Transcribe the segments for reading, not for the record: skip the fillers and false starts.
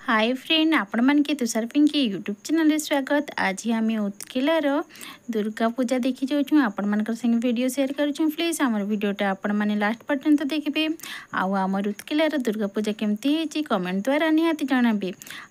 Hi friend आपण मान के तुषारपिंकी यूट्यूब चैनल रे स्वागत। आज आम उत्केलार दुर्गा पूजा देखी जाऊँ आपण मान संगे वीडियो शेयर करूँ। प्लीज आम वीडियोटा आपण मैंने लास्ट पर्यंत देखिए। आम उत्केलार दुर्गा पूजा केमती कमेंट द्वारा निहाती जनाबे।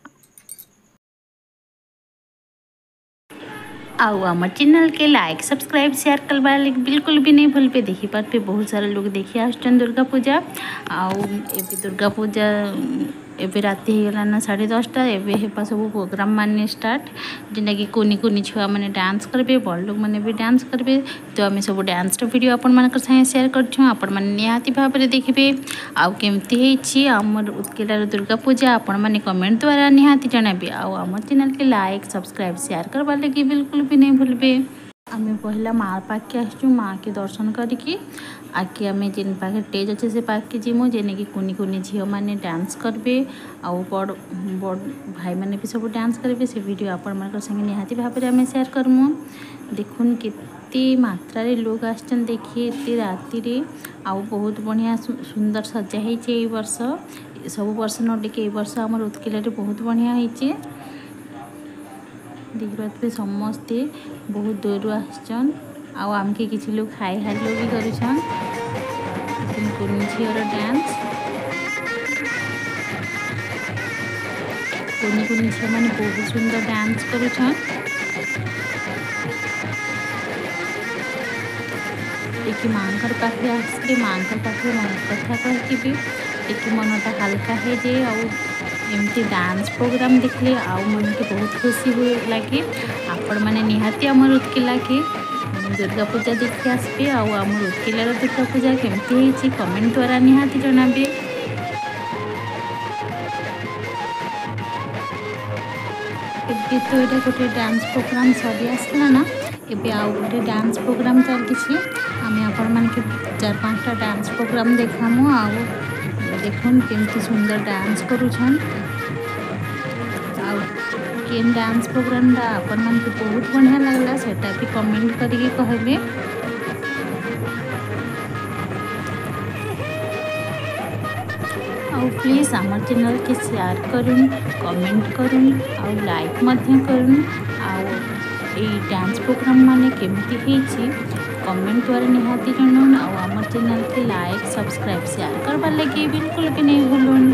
आउ आम चैनल के लाइक सब्सक्राइब शेयर करवा बिल्कुल भी नहीं भूल पे। देखी पारे बहुत सारा लोग देखी आसन दुर्गा पूजा। आउ दुर्गा पूजा एबे राति होगलाना 10:30 एबे सब प्रोग्राम माने स्टार्ट जेना कि कुनी कुनी छुआ मैंने डांस करबे, बड़ लोग मैंने भी डांस करबे। तो आम सब डांस वीडियो आपण मानकर संगे शेयर करछुं। आपण माने निहाती भाबरे देखिबे। आउ केमती हेछि हमर उत्केलार दुर्गा पूजा आपण माने कमेंट द्वारा निहाती जणाबे। आउ आम चैनल के लाइक सब्सक्राइब शेयर करवा लगी बिल्कुल भी नहीं भूलबे। आम पहला माँ पाखे आसचु, माँ के दर्शन करके आगे आम जेन पाखे स्टेज अच्छे से पाखे जीमु जेने कि कुनी कुनी झील मैंने डांस करबे। आउ बड़ बड़ भाई मैंने भी सब डांस करेंगे। से वीडियो आपण मान संगे निहाती भाव में आम शेयर करमु। देखुन केते मात्रा रे लोग आछन देखिए एते राति रे। आउ बहुत बढ़िया सुंदर सजा है वर्ष। सब वर्ष न देखे वर्ष आम उत्केला बहुत बढ़िया है। देखिए समस्ते बहुत दूर आसन। आमके किसी लोग हाई हेलो भी करुछन। कुनी झीर डांस कुनी कुनी झील मैंने बहुत सुंदर डांस करुछन। देखिए मांकर पाखे आसले मांकर पाखे मन कथा कहबे। देखिए मनटा हल्का है जे एमती डांस प्रोग्राम देखले आउ मन के बहुत खुशी हुए लगे। आपण मैंने निहाती आम उत्केला के दुर्गा पूजा देखी आसबे। आम उत्केलार दुर्गा पूजा केमती होती कमेंट द्वारा निहाती जनाबे। एबे तो ये गोटे डांस प्रोग्राम सरी आसला ना, एबे आउ गोटे डांस प्रोग्राम चलती। आम आपण मान के 4-5टा डांस प्रोग्राम देखामु। आउ देखुन केमती सुंदर डांस करुछन। केन डांस प्रोग्राम आपण मन के बहुत बढ़िया लगला सेटा भी कमेंट करके कहबे। आउ प्लीज आम चैनल के शेयर करुन, कमेंट करुन, आउ लाइक मध्य करुन। आउ ए डांस प्रोग्राम माने केमती हेछि कमेंट द्वारा निहाती जनाउन। आउ आम चैनल के लाइक सब्सक्राइब शेयर करवा लगी बिल्कुल भी नहीं भूलुन।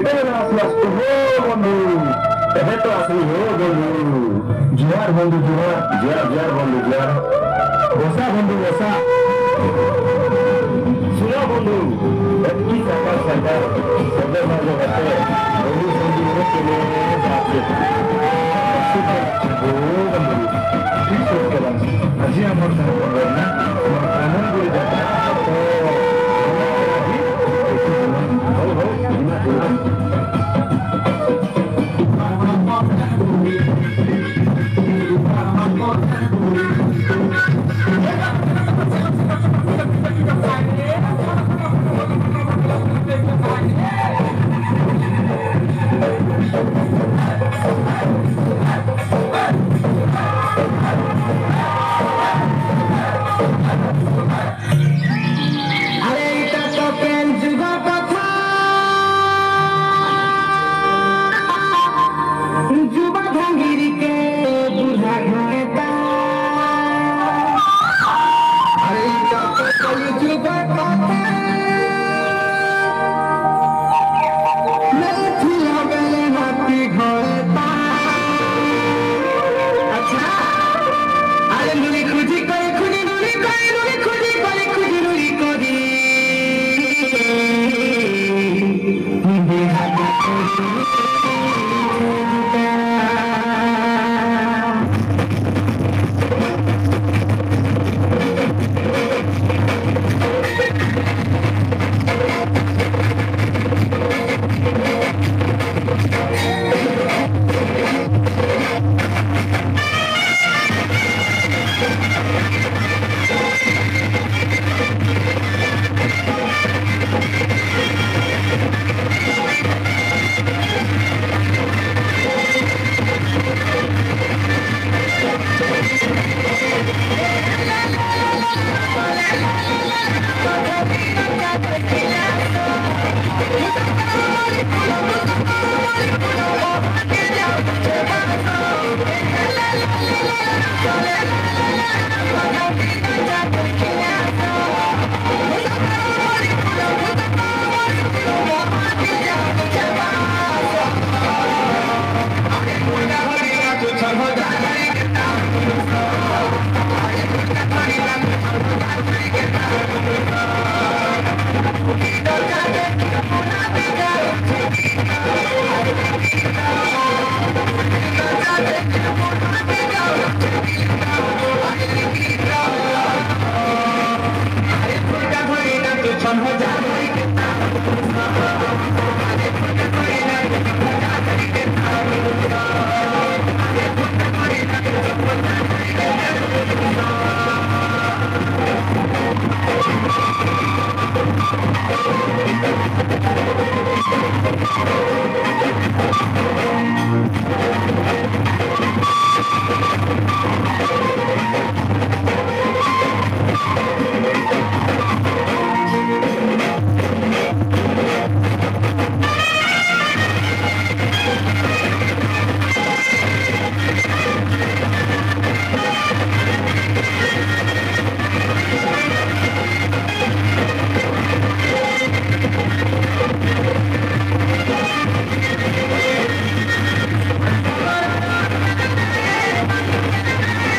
বন্ধু এবে তো আসলি হো বন্ধু জুয়ার বন্ধু জুয়ার জুয়ার জুয়ার বন্ধু জুয়ার বসা বন্ধু বসা শুনো বন্ধু একটি সরকার সরকার সবের মাঝে হতে বন্ধু বন্ধু কেনে যাচ্ছে বন্ধু ঠিক করলাম আজি আমার না আমার কামন করে যাচ্ছে তো